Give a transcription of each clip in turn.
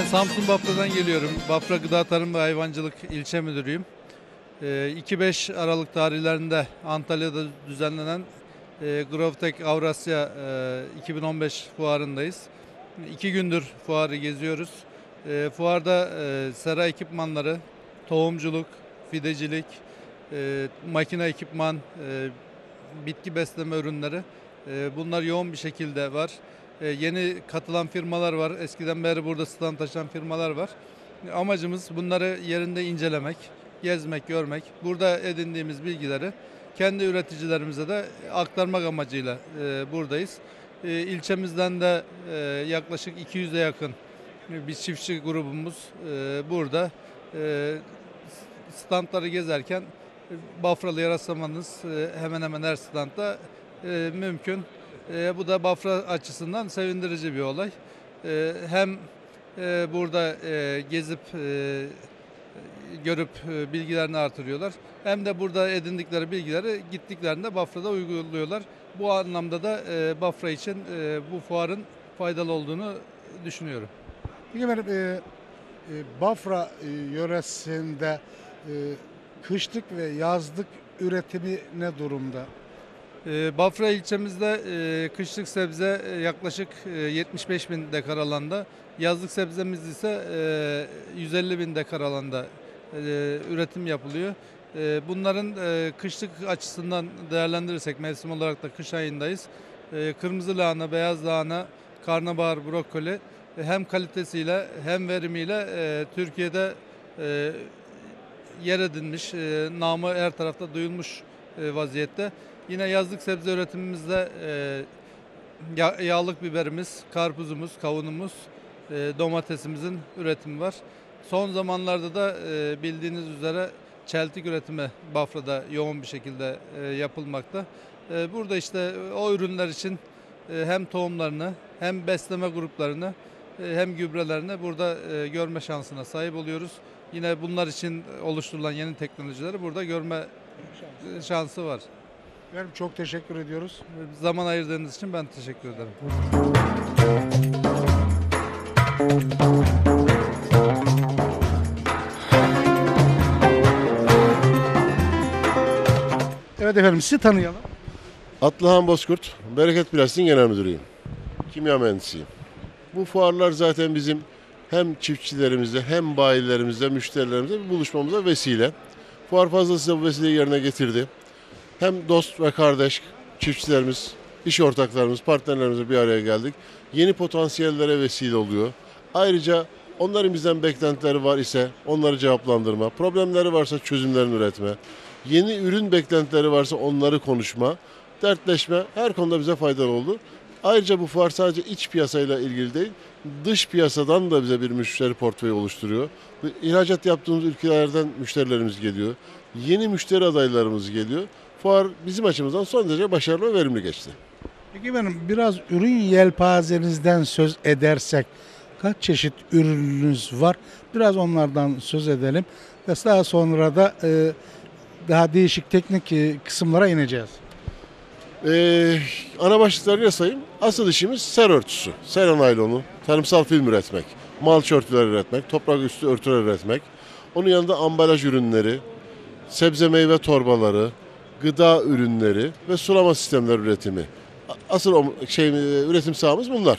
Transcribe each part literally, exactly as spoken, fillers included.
Samsun Bafra'dan geliyorum. Bafra Gıda Tarım ve Hayvancılık İlçe Müdürüyüm. iki beş Aralık tarihlerinde Antalya'da düzenlenen e, Grovtek Avrasya e, iki bin on beş fuarındayız. İki gündür fuarı geziyoruz. E, fuarda e, sera ekipmanları, tohumculuk, fidecilik, e, makine ekipman, e, bitki besleme ürünleri e, bunlar yoğun bir şekilde var. E, yeni katılan firmalar var. Eskiden beri burada stand taşıyan firmalar var. Amacımız bunları yerinde incelemek, gezmek, görmek. Burada edindiğimiz bilgileri kendi üreticilerimize de aktarmak amacıyla e, buradayız. E, ilçemizden de e, yaklaşık iki yüze yakın bir çiftçi grubumuz e, burada. E, standları gezerken e, Bafralı'ya rastlamanız e, hemen hemen her standta e, mümkün. E, bu da Bafra açısından sevindirici bir olay. E, hem e, burada e, gezip e, görüp e, bilgilerini artırıyorlar. Hem de burada edindikleri bilgileri gittiklerinde Bafra'da uyguluyorlar. Bu anlamda da e, Bafra için e, bu fuarın faydalı olduğunu düşünüyorum. Peki efendim, e, e, Bafra e, yöresinde e, kışlık ve yazlık üretimi ne durumda? E, Bafra ilçemizde e, kışlık sebze e, yaklaşık e, yetmiş beş bin dekar alanda, yazlık sebzemiz ise e, yüz elli bin dekar alanda e, üretim yapılıyor. E, bunların e, kışlık açısından değerlendirirsek, mevsim olarak da kış ayındayız. E, kırmızı lahana, beyaz lahana, karnabahar, brokoli e, hem kalitesiyle hem verimiyle e, Türkiye'de e, yer edinmiş, e, namı her tarafta duyulmuş e, vaziyette. Yine yazlık sebze üretimimizde e, yağ, yağlık biberimiz, karpuzumuz, kavunumuz, e, domatesimizin üretimi var. Son zamanlarda da e, bildiğiniz üzere çeltik üretimi Bafra'da yoğun bir şekilde e, yapılmakta. E, burada işte o ürünler için e, hem tohumlarını hem besleme gruplarını e, hem gübrelerini burada e, görme şansına sahip oluyoruz. Yine bunlar için oluşturulan yeni teknolojileri burada görme şansı var. Efendim, çok teşekkür ediyoruz. Zaman ayırdığınız için ben teşekkür ederim. Evet efendim, sizi tanıyalım. Atlıhan Bozkurt, Bereket Plastik'in genel müdürüyüm. Kimya mühendisiyim. Bu fuarlar zaten bizim hem çiftçilerimizle hem bayilerimizle, müşterilerimizle bir buluşmamıza vesile. Fuar fazlasıyla bu vesileyi yerine getirdi. Hem dost ve kardeş çiftçilerimiz, iş ortaklarımız, partnerlerimizle bir araya geldik. Yeni potansiyellere vesile oluyor. Ayrıca onların bizden beklentileri var ise onları cevaplandırma, problemleri varsa çözümlerini üretme, yeni ürün beklentileri varsa onları konuşma, dertleşme her konuda bize faydalı oldu. Ayrıca bu fuar sadece iç piyasayla ilgili değil, dış piyasadan da bize bir müşteri portföyü oluşturuyor. İhracat yaptığımız ülkelerden müşterilerimiz geliyor. Yeni müşteri adaylarımız geliyor. Fuar bizim açımızdan son derece başarılı ve verimli geçti. Peki efendim, biraz ürün yelpazenizden söz edersek kaç çeşit ürününüz var? Biraz onlardan söz edelim ve daha sonra da e, daha değişik teknik e, kısımlara ineceğiz. Ee, ana başlıklarıyla sayayım. Asıl işimiz ser örtüsü, sera naylonu, tarımsal film üretmek, malç örtüler üretmek, toprak üstü örtüler üretmek. Onun yanında ambalaj ürünleri, sebze meyve torbaları, gıda ürünleri ve sulama sistemleri üretimi. Asıl şey, üretim sahamız bunlar.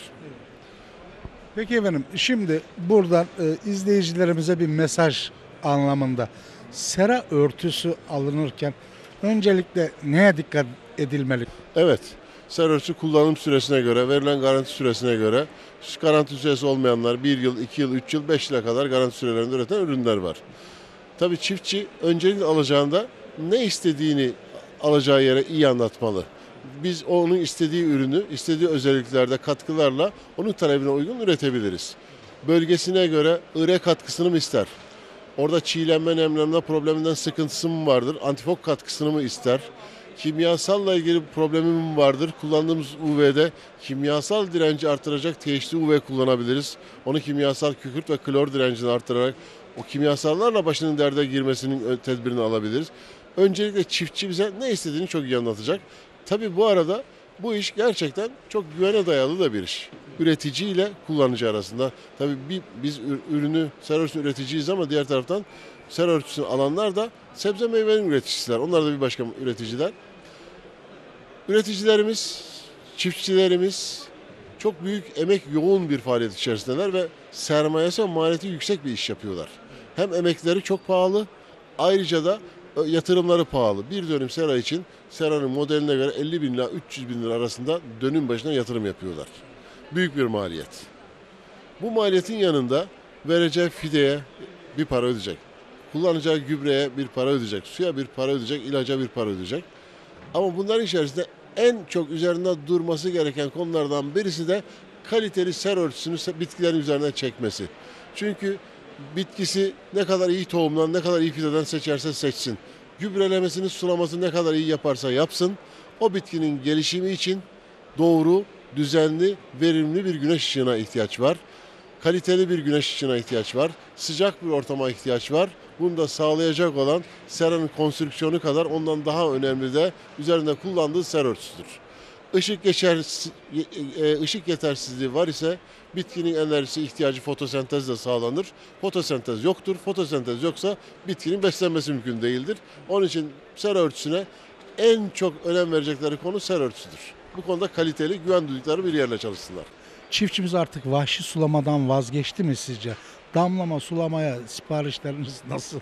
Peki efendim, şimdi buradan e, izleyicilerimize bir mesaj anlamında sera örtüsü alınırken öncelikle neye dikkat edilmeli? Evet, ser örtüsü kullanım süresine göre, verilen garanti süresine göre, garanti süresi olmayanlar bir yıl, iki yıl, üç yıl, beş yıla kadar garanti sürelerinde üreten ürünler var. Tabii çiftçi öncelikle alacağında ne istediğini alacağı yere iyi anlatmalı. Biz onun istediği ürünü, istediği özelliklerde katkılarla onun talebine uygun üretebiliriz. Bölgesine göre ıre katkısını mı ister? Orada çiğlenme, nemlenme probleminden sıkıntısı mı vardır? Antifok katkısını mı ister? Kimyasalla ilgili problemi mi vardır? Kullandığımız U V'de kimyasal direnci artıracak teşhisli U V kullanabiliriz. Onu kimyasal kükürt ve klor direncini artırarak o kimyasallarla başının derde girmesinin tedbirini alabiliriz. Öncelikle çiftçi bize ne istediğini çok iyi anlatacak. Tabii bu arada bu iş gerçekten çok güvene dayalı da bir iş. üretici ile kullanıcı arasında. Tabii bir, biz ürünü, ser örtüsünü üreticiyiz ama diğer taraftan ser örtüsünü alanlar da sebze meyvenin üreticisiler. Onlar da bir başka üreticiler. Üreticilerimiz, çiftçilerimiz çok büyük emek yoğun bir faaliyet içerisindeler ve sermayesi ve maliyeti yüksek bir iş yapıyorlar. Hem emekleri çok pahalı, ayrıca da yatırımları pahalı. Bir dönüm sera için seranın modeline göre elli bin lira üç yüz bin lira arasında dönüm başına yatırım yapıyorlar. Büyük bir maliyet. Bu maliyetin yanında vereceği fideye bir para ödeyecek. Kullanacağı gübreye bir para ödeyecek. Suya bir para ödeyecek, ilaca bir para ödeyecek. Ama bunların içerisinde en çok üzerinde durması gereken konulardan birisi de kaliteli ser örtüsünü bitkilerin üzerine çekmesi. Çünkü bitkisi ne kadar iyi tohumdan, ne kadar iyi fideden seçerse seçsin, gübrelemesini, sulamasını ne kadar iyi yaparsa yapsın, o bitkinin gelişimi için doğru, düzenli, verimli bir güneş ışığına ihtiyaç var. Kaliteli bir güneş ışığına ihtiyaç var. Sıcak bir ortama ihtiyaç var. Bunu da sağlayacak olan seranın konstrüksiyonu kadar ondan daha önemli de üzerinde kullandığı ser örtüsüdür. Işık, geçer, ışık yetersizliği var ise bitkinin enerjisi ihtiyacı fotosentezle sağlanır. Fotosentez yoktur. Fotosentez yoksa bitkinin beslenmesi mümkün değildir. Onun için ser örtüsüne en çok önem verecekleri konu ser örtüsüdür. Bu konuda kaliteli, güven duydukları bir yerle çalışsınlar. Çiftçimiz artık vahşi sulamadan vazgeçti mi sizce? Damlama sulamaya siparişleriniz nasıl?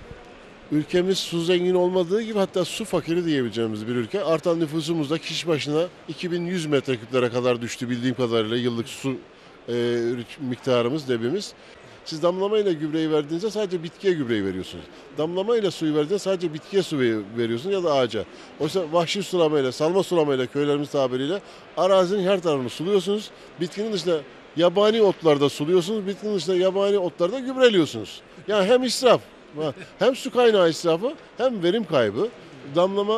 Ülkemiz su zengin olmadığı gibi hatta su fakiri diyebileceğimiz bir ülke. Artan nüfusumuz da kişi başına iki bin yüz metreküplere kadar düştü bildiğim kadarıyla yıllık su e, miktarımız, debimiz. Siz damlamayla gübreyi verdiğinizde sadece bitkiye gübreyi veriyorsunuz. Damlamayla suyu verdiğinizde sadece bitkiye su veriyorsunuz ya da ağaca. Oysa vahşi sulamayla, salma sulamayla köylerimiz tabiriyle arazinin her tarafını suluyorsunuz. Bitkinin dışında yabani otlarda suluyorsunuz. Bitkinin dışında yabani otlarda gübreliyorsunuz. Yani hem israf, hem su kaynağı israfı hem verim kaybı. Damlama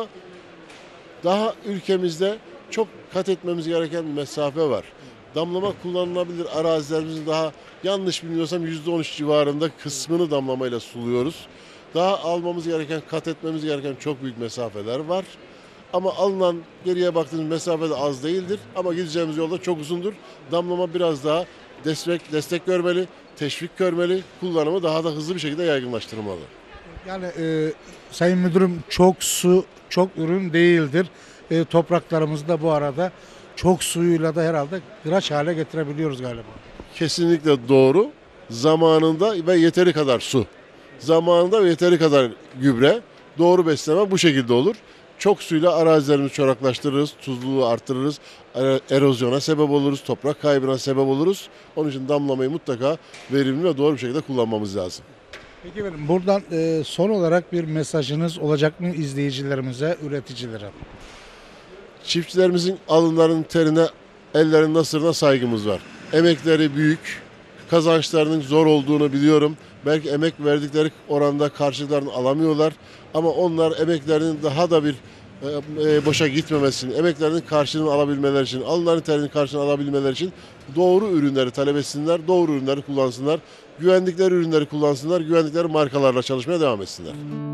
daha ülkemizde çok kat etmemiz gereken bir mesafe var. Damlama kullanılabilir arazilerimizin daha yanlış bilmiyorsam yüzde on üç civarında kısmını damlamayla suluyoruz. Daha almamız gereken, kat etmemiz gereken çok büyük mesafeler var. Ama alınan geriye baktığımız mesafe de az değildir. Ama gideceğimiz yolda çok uzundur. Damlama biraz daha destek, destek görmeli, teşvik görmeli, kullanımı daha da hızlı bir şekilde yaygınlaştırılmalı. Yani e, Sayın Müdürüm çok su, çok ürün değildir. E, topraklarımızı da bu arada çok suyuyla da herhalde kıraç hale getirebiliyoruz galiba. Kesinlikle doğru. Zamanında ve yeteri kadar su. Zamanında ve yeteri kadar gübre, doğru besleme bu şekilde olur. Çok suyla arazilerimizi çoraklaştırırız, tuzluluğu artırırız, erozyona sebep oluruz, toprak kaybına sebep oluruz. Onun için damlamayı mutlaka verimli ve doğru bir şekilde kullanmamız lazım. Peki benim buradan e, son olarak bir mesajınız olacak mı izleyicilerimize, üreticilere? Çiftçilerimizin alınlarının terine, ellerinin nasırına saygımız var. Emekleri büyük, kazançlarının zor olduğunu biliyorum. Belki emek verdikleri oranda karşılıklarını alamıyorlar. Ama onlar emeklerinin daha da bir e, boşa gitmemesini, emeklerinin karşılığını alabilmeleri için, alınların terinin karşılığını alabilmeleri için doğru ürünleri talep etsinler, doğru ürünleri kullansınlar. Güvendikleri ürünleri kullansınlar, güvendikleri markalarla çalışmaya devam etsinler.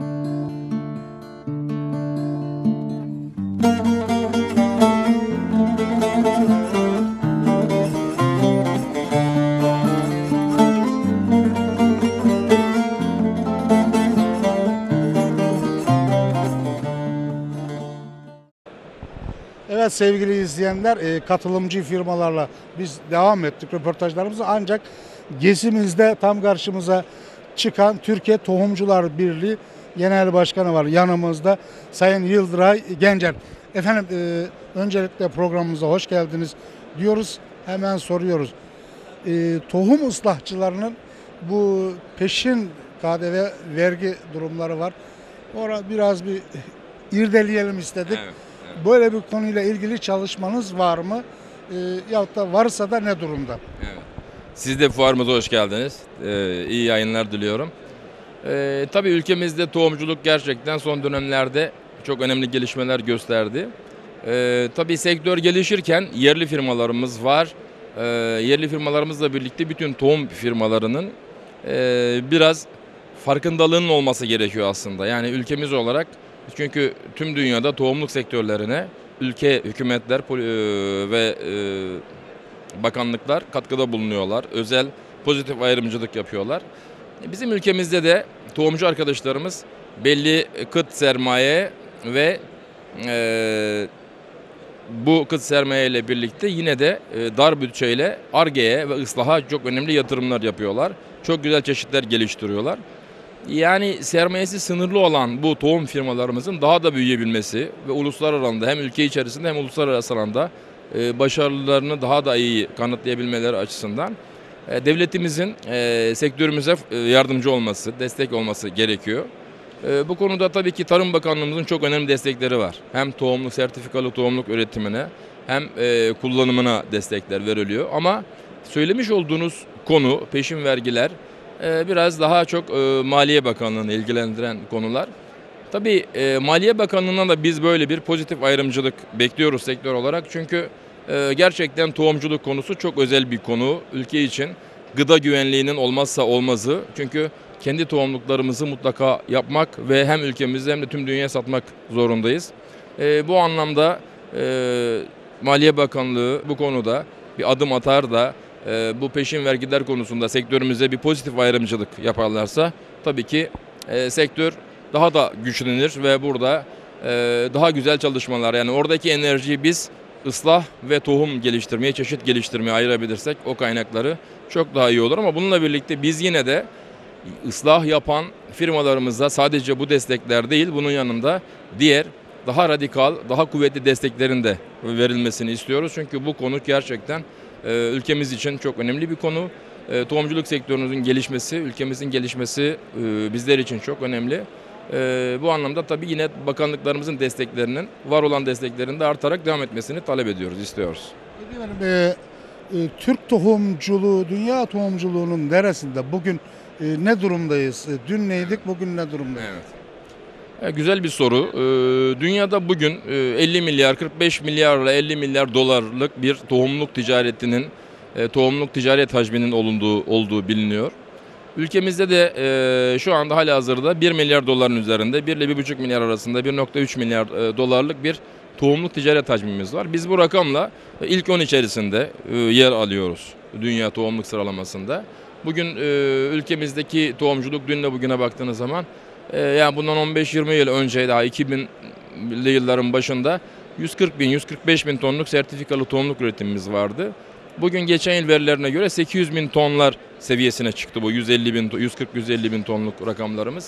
Evet sevgili izleyenler, e, katılımcı firmalarla biz devam ettik röportajlarımızı, ancak gezimizde tam karşımıza çıkan Türkiye Tohumcular Birliği Genel Başkanı var yanımızda, Sayın Yıldıray Gencer. Efendim e, öncelikle programımıza hoş geldiniz diyoruz, hemen soruyoruz. E, tohum ıslahçılarının bu peşin K D V vergi durumları var. Orada biraz bir irdeleyelim istedik. Evet. Böyle bir konuyla ilgili çalışmanız var mı? E, yahut da varsa da ne durumda? Evet. Siz de fuarımıza hoş geldiniz. Ee, iyi yayınlar diliyorum. Ee, tabii ülkemizde tohumculuk gerçekten son dönemlerde çok önemli gelişmeler gösterdi. Ee, tabii sektör gelişirken yerli firmalarımız var. Ee, yerli firmalarımızla birlikte bütün tohum firmalarının e, biraz farkındalığının olması gerekiyor aslında. Yani ülkemiz olarak, çünkü tüm dünyada tohumluk sektörlerine ülke hükümetler ve bakanlıklar katkıda bulunuyorlar. Özel pozitif ayrımcılık yapıyorlar. Bizim ülkemizde de tohumcu arkadaşlarımız belli kıt sermaye ve e, bu kıt sermaye ile birlikte yine de e, dar bütçeyle Ar-Ge'ye ve ıslaha çok önemli yatırımlar yapıyorlar. Çok güzel çeşitler geliştiriyorlar. Yani sermayesi sınırlı olan bu tohum firmalarımızın daha da büyüyebilmesi ve uluslararası alanda hem ülke içerisinde hem uluslararası alanda e, başarılarını daha da iyi kanıtlayabilmeleri açısından e, devletimizin e, sektörümüze e, yardımcı olması, destek olması gerekiyor. E, bu konuda tabii ki Tarım Bakanlığımızın çok önemli destekleri var. Hem tohumluk, sertifikalı tohumluk üretimine hem e, kullanımına destekler veriliyor. Ama söylemiş olduğunuz konu, peşin vergiler, e, biraz daha çok e, Maliye Bakanlığı'nı ilgilendiren konular. Tabii e, Maliye Bakanlığı'ndan da biz böyle bir pozitif ayrımcılık bekliyoruz sektör olarak. Çünkü e, gerçekten tohumculuk konusu çok özel bir konu ülke için. Gıda güvenliğinin olmazsa olmazı. Çünkü kendi tohumluklarımızı mutlaka yapmak ve hem ülkemizde hem de tüm dünyaya satmak zorundayız. E, bu anlamda e, Maliye Bakanlığı bu konuda bir adım atar da e, bu peşin vergiler konusunda sektörümüze bir pozitif ayrımcılık yaparlarsa tabii ki e, sektör daha da güçlenir ve burada e, daha güzel çalışmalar, yani oradaki enerjiyi biz ıslah ve tohum geliştirmeye, çeşit geliştirmeye ayırabilirsek o kaynakları çok daha iyi olur. Ama bununla birlikte biz yine de ıslah yapan firmalarımıza sadece bu destekler değil, bunun yanında diğer daha radikal, daha kuvvetli desteklerin de verilmesini istiyoruz. Çünkü bu konu gerçekten e, ülkemiz için çok önemli bir konu. E, tohumculuk sektörümüzün gelişmesi, ülkemizin gelişmesi e, bizler için çok önemli. E, bu anlamda tabii yine bakanlıklarımızın desteklerinin, var olan desteklerinin de artarak devam etmesini talep ediyoruz, istiyoruz. Peki efendim, e, e, Türk tohumculuğu, dünya tohumculuğunun neresinde? Bugün e, ne durumdayız? E, dün neydik, bugün ne durumdayız? Evet. E, güzel bir soru. E, dünyada bugün e, elli milyar, kırk beş milyarla elli milyar dolarlık bir tohumluk ticaretinin, e, tohumluk ticaret hacminin olunduğu, olduğu biliniyor. Ülkemizde de e, şu anda halihazırda bir milyar doların üzerinde, bir ile bir buçuk milyar arasında bir nokta üç milyar e, dolarlık bir tohumluk ticaret hacmimiz var. Biz bu rakamla e, ilk on içerisinde e, yer alıyoruz dünya tohumluk sıralamasında. Bugün e, ülkemizdeki tohumculuk dünle bugüne baktığınız zaman e, yani bundan on beş yirmi yıl önce, daha iki binli yılların başında yüz kırk bin yüz kırk beş bin tonluk sertifikalı tohumluk üretimimiz vardı. Bugün geçen yıl verilerine göre sekiz yüz bin tonlar seviyesine çıktı bu yüz elli bin, yüz kırk yüz elli bin tonluk rakamlarımız.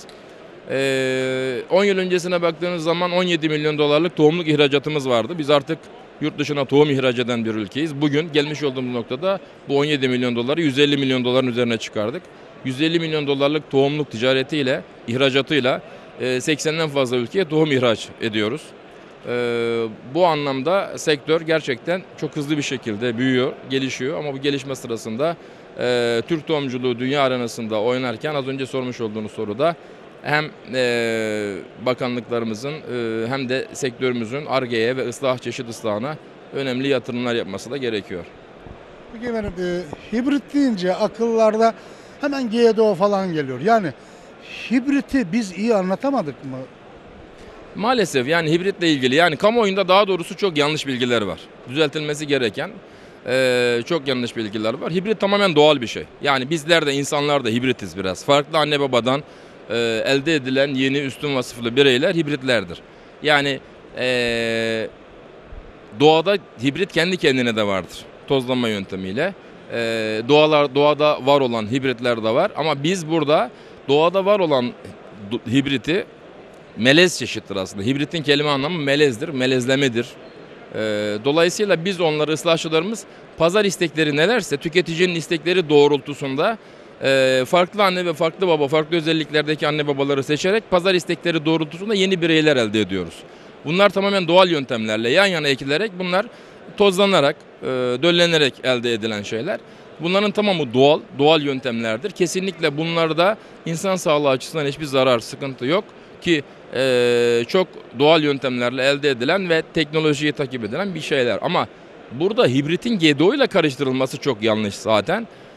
Ee, on yıl öncesine baktığınız zaman on yedi milyon dolarlık tohumluk ihracatımız vardı. Biz artık yurt dışına tohum ihraç eden bir ülkeyiz. Bugün gelmiş olduğumuz noktada bu on yedi milyon doları yüz elli milyon doların üzerine çıkardık. yüz elli milyon dolarlık tohumluk ticaretiyle, ihracatıyla seksenden fazla ülkeye tohum ihraç ediyoruz. Ee, bu anlamda sektör gerçekten çok hızlı bir şekilde büyüyor, gelişiyor. Ama bu gelişme sırasında e, Türk tohumculuğu dünya arenasında oynarken az önce sormuş olduğunuz soruda hem e, bakanlıklarımızın e, hem de sektörümüzün Ar-Ge'ye ve ıslah, çeşit ıslahına önemli yatırımlar yapması da gerekiyor. Peki efendim, e, hibrit deyince akıllarda hemen G D O falan geliyor. Yani hibriti biz iyi anlatamadık mı? Maalesef yani hibritle ilgili, yani kamuoyunda daha doğrusu çok yanlış bilgiler var. Düzeltilmesi gereken e, çok yanlış bilgiler var. Hibrit tamamen doğal bir şey. Yani bizler de, insanlar da hibritiz biraz. Farklı anne babadan e, elde edilen yeni üstün vasıflı bireyler hibritlerdir. Yani e, doğada hibrit kendi kendine de vardır. Tozlanma yöntemiyle. E, doğalar, doğada var olan hibritler de var. Ama biz burada doğada var olan hibriti, melez çeşittir aslında. Hibritin kelime anlamı melezdir, melezlemedir. Ee, dolayısıyla biz onları, ıslahçılarımız, pazar istekleri nelerse, tüketicinin istekleri doğrultusunda e, farklı anne ve farklı baba, farklı özelliklerdeki anne babaları seçerek pazar istekleri doğrultusunda yeni bireyler elde ediyoruz. Bunlar tamamen doğal yöntemlerle yan yana ekilerek, bunlar tozlanarak, e, döllenerek elde edilen şeyler. Bunların tamamı doğal, doğal yöntemlerdir. Kesinlikle bunlarda insan sağlığı açısından hiçbir zarar, sıkıntı yok ki e, çok doğal yöntemlerle elde edilen ve teknolojiyi takip edilen bir şeyler. Ama burada hibritin G D O ile karıştırılması çok yanlış zaten.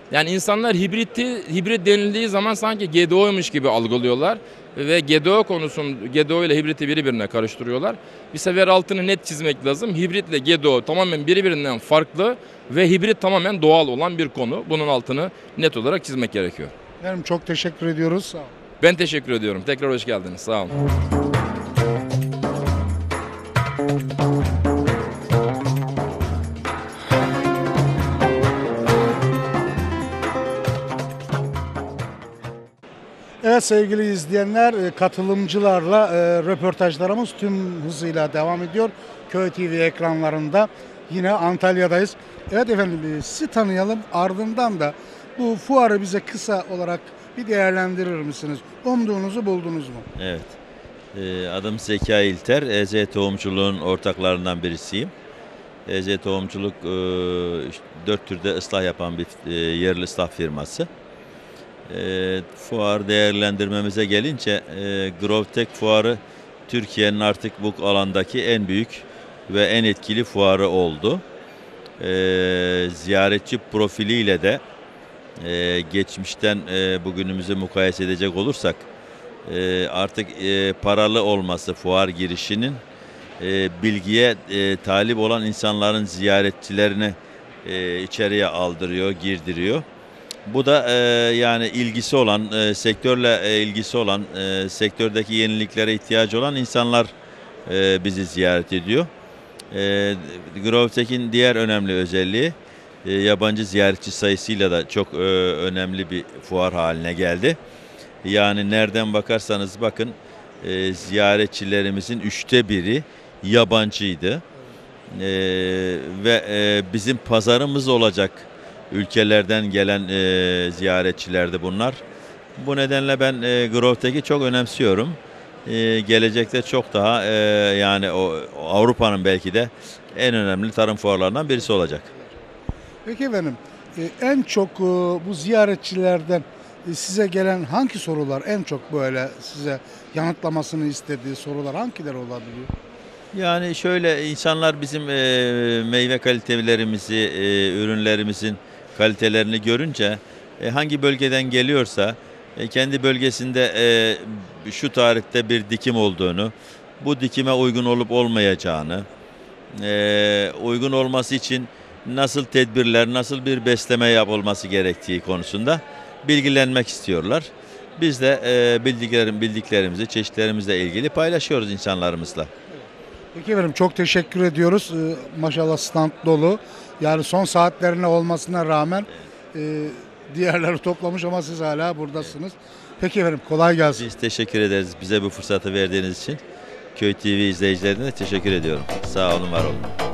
Yani insanlar hibriti, hibrit denildiği zaman sanki G D O'ymuş gibi algılıyorlar. Ve G D O konusun, G D O ile hibriti birbirine karıştırıyorlar. Bir sefer altını net çizmek lazım. Hibritle G D O tamamen birbirinden farklı ve hibrit tamamen doğal olan bir konu. Bunun altını net olarak çizmek gerekiyor. Efendim çok teşekkür ediyoruz. Sağ olun. Ben teşekkür ediyorum. Tekrar hoş geldiniz. Sağ olun. Evet sevgili izleyenler, e, katılımcılarla e, röportajlarımız tüm hızıyla devam ediyor. Köy T V ekranlarında yine Antalya'dayız. Evet efendim, e, sizi tanıyalım, ardından da bu fuarı bize kısa olarak bir değerlendirir misiniz? Umduğunuzu buldunuz mu? Evet. Ee, Adım Zeka İlter. E Z Tohumculuğun ortaklarından birisiyim. E Z Tohumculuk e, dört türde ıslah yapan bir e, yerli ıslah firması. E, fuar değerlendirmemize gelince e, GrowTech fuarı Türkiye'nin artık bu alandaki en büyük ve en etkili fuarı oldu. E, ziyaretçi profiliyle de e, geçmişten e, bugünümüzü mukayese edecek olursak e, artık e, paralı olması fuar girişinin e, bilgiye e, talip olan insanların ziyaretçilerini e, içeriye aldırıyor, girdiriyor. Bu da e, yani ilgisi olan, e, sektörle e, ilgisi olan, e, sektördeki yeniliklere ihtiyacı olan insanlar e, bizi ziyaret ediyor. E, GrowTech'in diğer önemli özelliği e, yabancı ziyaretçi sayısıyla da çok e, önemli bir fuar haline geldi. Yani nereden bakarsanız bakın e, ziyaretçilerimizin üçte biri yabancıydı. E, ve e, bizim pazarımız olacak ülkelerden gelen e, ziyaretçilerdi bunlar. Bu nedenle ben e, GrowTech'i çok önemsiyorum. E, gelecekte çok daha e, yani o Avrupa'nın belki de en önemli tarım fuarlarından birisi olacak. Peki efendim, e, en çok e, bu ziyaretçilerden e, size gelen hangi sorular en çok böyle size yanıtlamasını istediği sorular hangileri olabiliyor? Yani şöyle, insanlar bizim e, meyve kalitelerimizi, e, ürünlerimizin kalitelerini görünce e, hangi bölgeden geliyorsa e, kendi bölgesinde e, şu tarihte bir dikim olduğunu, bu dikime uygun olup olmayacağını, e, uygun olması için nasıl tedbirler, nasıl bir besleme yapılması gerektiği konusunda bilgilenmek istiyorlar. Biz de e, bildiklerim, bildiklerimizi çeşitlerimizle ilgili paylaşıyoruz insanlarımızla. Peki efendim, çok teşekkür ediyoruz. Ee, maşallah stand dolu. Yani son saatlerine olmasına rağmen e, diğerleri toplamış ama siz hala buradasınız. Peki efendim, kolay gelsin. Biz teşekkür ederiz bize bu fırsatı verdiğiniz için. Köy T V izleyicilerine de teşekkür ediyorum. Sağ olun, var olun.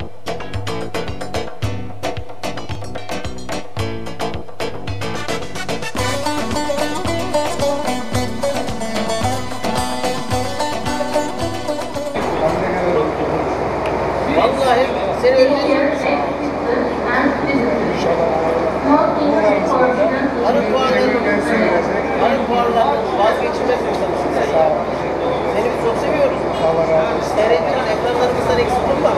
Vallahi seni özledim. Arı puanlarını, arı puanlarını vazgeçilmez insanısın sen ya. Seni biz çok seviyoruz. Seyrediyoruz, ekranlarımızdan eksik olma.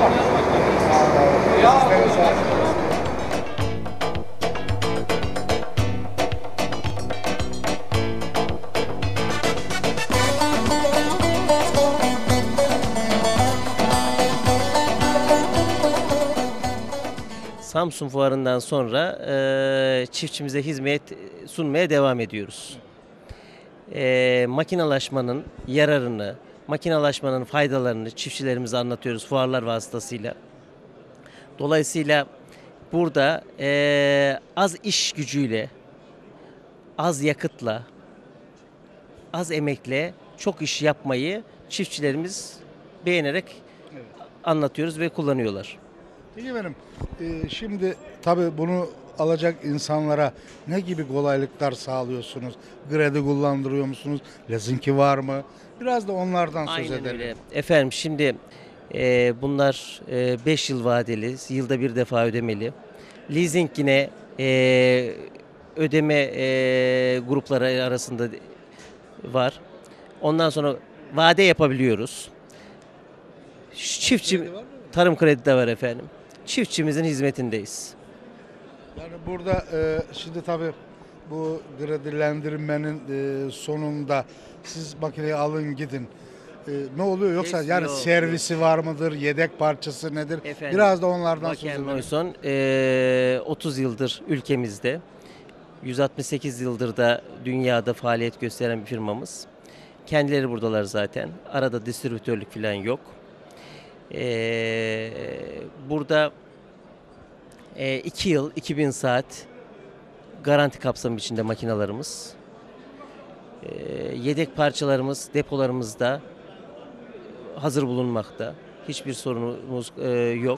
Samsun Fuarı'ndan sonra e, çiftçimize hizmet sunmaya devam ediyoruz. E, makinalaşmanın yararını, makinalaşmanın faydalarını çiftçilerimize anlatıyoruz fuarlar vasıtasıyla. Dolayısıyla burada e, az iş gücüyle, az yakıtla, az emekle çok iş yapmayı çiftçilerimiz beğenerek anlatıyoruz ve kullanıyorlar. Peki efendim, e, şimdi tabii bunu alacak insanlara ne gibi kolaylıklar sağlıyorsunuz? Kredi kullandırıyor musunuz? Leasingi var mı? Biraz da onlardan söz Aynen edelim. öyle. Efendim şimdi e, bunlar beş yıl vadeli, yılda bir defa ödemeli. Leasing yine e, ödeme e, grupları arasında var. Ondan sonra vade yapabiliyoruz. Çiftçi tarım kredi de var efendim. Çiftçimizin hizmetindeyiz. Yani burada e, şimdi tabii bu kredilendirmenin e, sonunda siz makineyi alın gidin. E, ne oluyor yoksa Kes- yani yok, servisi var mıdır, yedek parçası nedir? Efendim, Biraz da onlardan söz Wacker edelim. Neuson eee, otuz yıldır ülkemizde, yüz altmış sekiz yıldır da dünyada faaliyet gösteren bir firmamız. Kendileri buradalar zaten. Arada distribütörlük falan yok. Eee, burada eee, iki yıl, iki bin saat garanti kapsamı içinde makinalarımız. Eee, yedek parçalarımız depolarımızda hazır bulunmakta. Hiçbir sorunumuz eee, yok.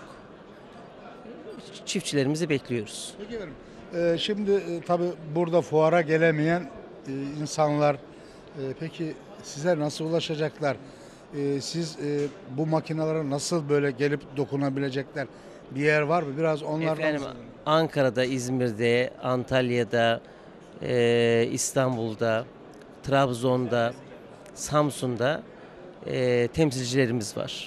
Çiftçilerimizi bekliyoruz. Peki efendim, e, şimdi e, tabii burada fuara gelemeyen e, insanlar e, peki size nasıl ulaşacaklar? E, siz e, bu makinalara nasıl böyle gelip dokunabilecekler? Bir yer var mı? Biraz onlardan Efendim, söz edelim. Ankara'da, İzmir'de, Antalya'da, eee, İstanbul'da, Trabzon'da, Samsun'da eee, temsilcilerimiz var.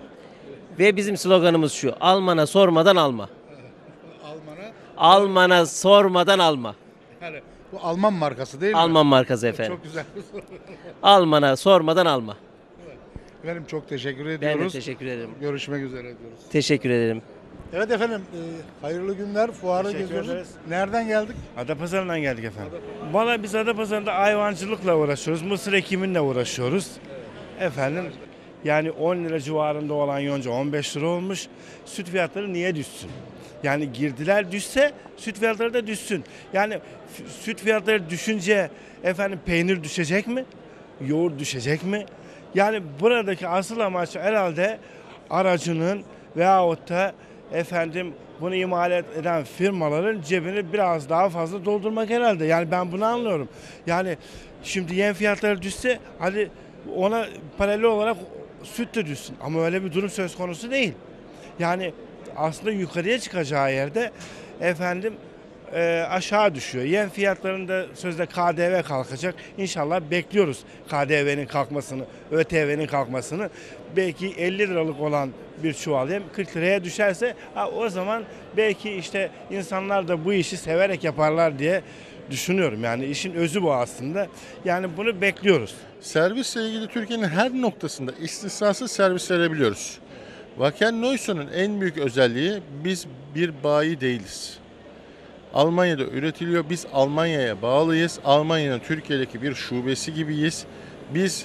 Ve bizim sloganımız şu: Almana sormadan alma. Alman'a. Almana sormadan alma. Yani bu Alman markası değil mi? Alman markası efendim. Çok güzel. Almana sormadan alma. Efendim çok teşekkür Ben de ediyoruz. teşekkür ederim. Görüşmek üzere diyoruz. Teşekkür ederim. Evet efendim, e, hayırlı günler. Fuarı Teşekkür geziyoruz. ederiz. Nereden geldik? Adapazarı'ndan geldik efendim. Valla biz Adapazarı'nda hayvancılıkla uğraşıyoruz. Mısır ekiminle uğraşıyoruz. Efendim yani on lira civarında olan yonca on beş lira olmuş. Süt fiyatları niye düşsün? Yani girdiler düşse süt fiyatları da düşsün. Yani f- süt fiyatları düşünce efendim peynir düşecek mi? Yoğurt düşecek mi? Yani buradaki asıl amaç herhalde aracının veyahut da efendim bunu imal eden firmaların cebini biraz daha fazla doldurmak herhalde. Yani ben bunu anlıyorum. Yani şimdi yem fiyatları düşse hadi ona paralel olarak süt de düşsün. Ama öyle bir durum söz konusu değil. Yani aslında yukarıya çıkacağı yerde efendim e, aşağı düşüyor. Yem fiyatlarında sözde K D V kalkacak. İnşallah bekliyoruz K D V'nin kalkmasını, ÖTV'nin kalkmasını. Belki elli liralık olan bir çuval yem kırk liraya düşerse ha, o zaman belki işte insanlar da bu işi severek yaparlar diye düşünüyorum. Yani işin özü bu aslında. Yani bunu bekliyoruz. Servisle ilgili Türkiye'nin her noktasında istisnasız servis verebiliyoruz. Wacker Neuson'un en büyük özelliği biz bir bayi değiliz. Almanya'da üretiliyor. Biz Almanya'ya bağlıyız. Almanya'nın Türkiye'deki bir şubesi gibiyiz. Biz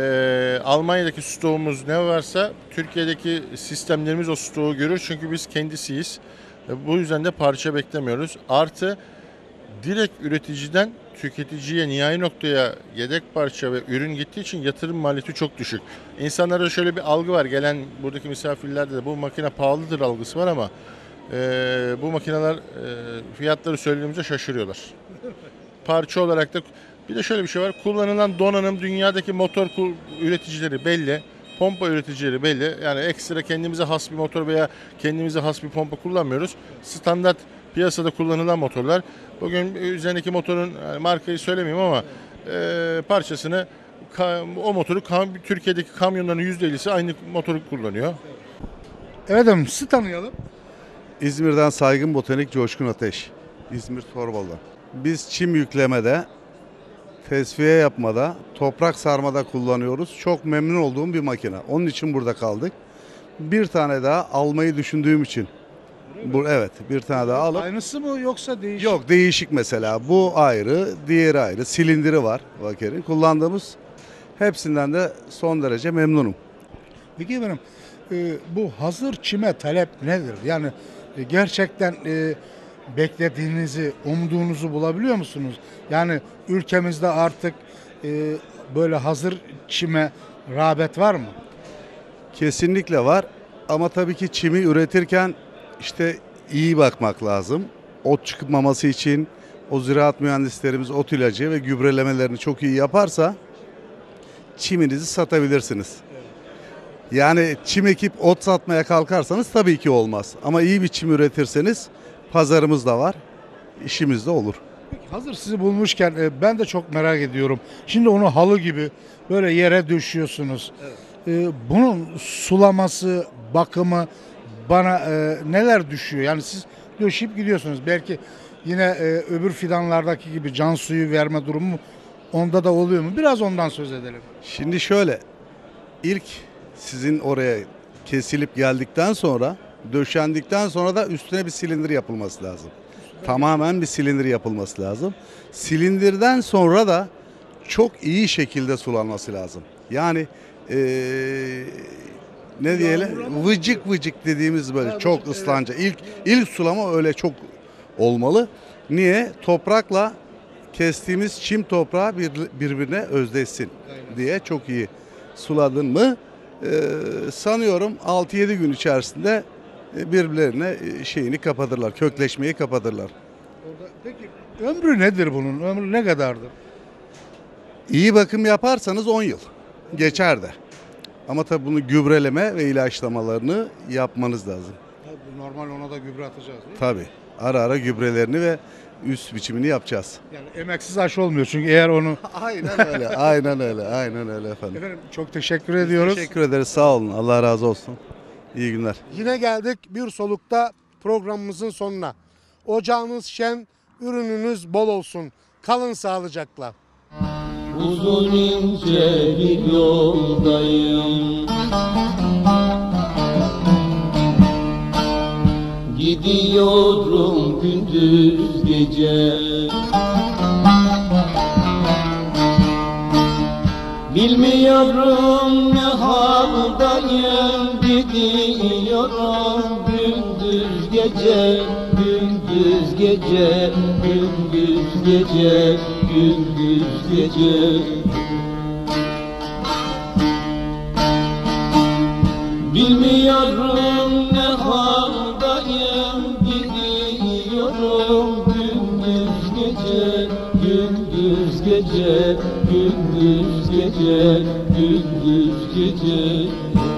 e, Almanya'daki stoğumuz ne varsa Türkiye'deki sistemlerimiz o stoğu görür. Çünkü biz kendisiyiz. E, bu yüzden de parça beklemiyoruz. Artı direkt üreticiden tüketiciye, nihai noktaya yedek parça ve ürün gittiği için yatırım maliyeti çok düşük. İnsanlarda şöyle bir algı var. Gelen buradaki misafirlerde de bu makine pahalıdır algısı var ama e, bu makineler e, fiyatları söylediğimizde şaşırıyorlar. Parça olarak da bir de şöyle bir şey var. Kullanılan donanım dünyadaki motor kul- üreticileri belli. Pompa üreticileri belli. Yani ekstra kendimize has bir motor veya kendimize has bir pompa kullanmıyoruz. Standart piyasada kullanılan motorlar. Bugün üzerindeki motorun yani markayı söylemeyeyim ama e, parçasını ka- o motoru kam- Türkiye'deki kamyonların yüzde ellisi aynı motoru kullanıyor. Evet efendim, sizi tanıyalım. İzmir'den Saygın Botanik Coşkun Ateş. İzmir Torbalı'dan. Biz çim yüklemede, tesviye yapmada, toprak sarmada kullanıyoruz. Çok memnun olduğum bir makine. Onun için burada kaldık. Bir tane daha almayı düşündüğüm için. Bu, evet, bir tane daha alıp. Aynısı mı yoksa değişik? Yok, değişik mesela. Bu ayrı, diğeri ayrı. Silindiri var Wacker'in. Kullandığımız hepsinden de son derece memnunum. Peki efendim, e, bu hazır çime talep nedir? Yani e, gerçekten e, beklediğinizi, umduğunuzu bulabiliyor musunuz? Yani ülkemizde artık e, böyle hazır çime rağbet var mı? Kesinlikle var ama tabii ki çimi üretirken işte iyi bakmak lazım. Ot çıkmaması için o ziraat mühendislerimiz ot ilacı ve gübrelemelerini çok iyi yaparsa çiminizi satabilirsiniz. Yani çim ekip ot satmaya kalkarsanız tabii ki olmaz. Ama iyi bir çim üretirseniz pazarımız da var, işimiz de olur. Peki, hazır sizi bulmuşken e, ben de çok merak ediyorum. Şimdi onu halı gibi böyle yere döşüyorsunuz. E, bunun sulaması, bakımı bana e, neler düşüyor? Yani siz döşeyip gidiyorsunuz. Belki yine e, öbür fidanlardaki gibi can suyu verme durumu onda da oluyor mu? Biraz ondan söz edelim. Şimdi şöyle, ilk sizin oraya kesilip geldikten sonra, döşendikten sonra da üstüne bir silindir yapılması lazım. Tamamen bir silindir yapılması lazım. Silindirden sonra da çok iyi şekilde sulanması lazım. Yani eee, ne diyelim, vıcık vıcık dediğimiz böyle çok ıslanca. İlk ilk sulama öyle çok olmalı. Niye? Toprakla kestiğimiz çim toprağı bir, birbirine özdeşsin diye çok iyi suladın mı eee, sanıyorum altı yedi gün içerisinde birbirlerine şeyini kapatırlar, kökleşmeyi kapatırlar. Peki ömrü nedir bunun? Ömrü ne kadardır? İyi bakım yaparsanız on yıl geçer de. Ama tabii bunu gübreleme ve ilaçlamalarını yapmanız lazım. Tabii normal ona da gübre atacağız değil mi? Tabii. Ara ara gübrelerini ve üst biçimini yapacağız. Yani emeksiz aşı olmuyor çünkü eğer onu... Aynen öyle, aynen öyle, aynen öyle efendim. Efendim çok teşekkür ediyoruz. Teşekkür ederiz, sağ olun. Allah razı olsun. İyi günler. Yine geldik bir solukta programımızın sonuna. Ocağınız şen, ürününüz bol olsun. Kalın sağlıcakla. Uzun ince bir yoldayım, gidiyorum gündüz gece. Bilmiyorum ne haldayım, gidiyorum gündüz gece, gündüz gece, gündüz gece, gündüz gece. Bilmiyorum ne haldayım, gidiyorum gündüz gece, gündüz gece, gündüz gece, gündüz gece.